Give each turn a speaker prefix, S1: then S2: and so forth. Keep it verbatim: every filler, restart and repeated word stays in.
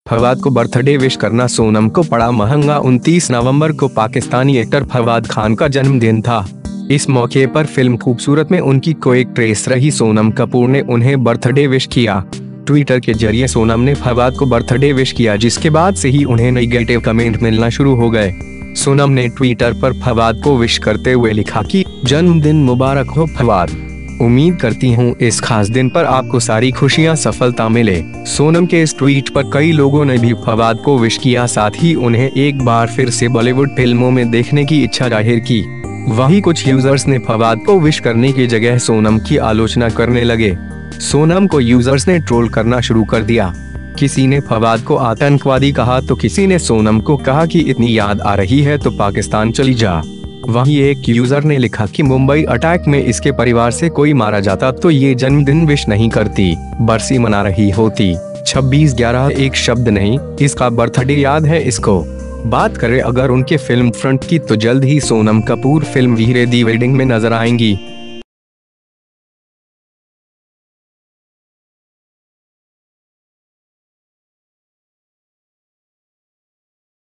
S1: फवाद को birthday wish करना सोनम को पड़ा महंगा। उनतीस नवंबर को पाकिस्तानी एक्टर फवाद खान का जन्मदिन था। इस मौके पर फिल्म खूबसूरत में उनकी को एक्ट्रेस रही सोनम कपूर ने उन्हें बर्थडे विश किया। ट्विटर के जरिए सोनम ने फवाद को बर्थडे विश किया, जिसके बाद से ही उन्हें नेगेटिव कमेंट मिलना शुरू हो गए। सोनम ने ट्विटर पर फवाद को विश करते हुए लिखा कि जन्मदिन मुबारक हो फवाद, उम्मीद करती हूँ इस खास दिन पर आपको सारी खुशियाँ सफलता मिले। सोनम के इस ट्वीट पर कई लोगों ने भी फवाद को विश किया, साथ ही उन्हें एक बार फिर से बॉलीवुड फिल्मों में देखने की इच्छा जाहिर की। वहीं कुछ यूजर्स ने फवाद को विश करने की जगह सोनम की आलोचना करने लगे। सोनम को यूजर्स ने ट्रोल करना शुरू कर दिया। किसी ने फवाद को आतंकवादी कहा तो किसी ने सोनम को कहा कि इतनी याद आ रही है तो पाकिस्तान चली जा। वहीं एक यूजर ने लिखा कि मुंबई अटैक में इसके परिवार से कोई मारा जाता तो ये जन्मदिन विश नहीं करती, बरसी मना रही होती। छब्बीस ग्यारह एक शब्द नहीं, इसका बर्थडे याद है इसको। बात करें अगर उनके फिल्म फ्रंट की तो जल्द ही सोनम कपूर फिल्म वीरे दी वेडिंग में नजर आएंगी।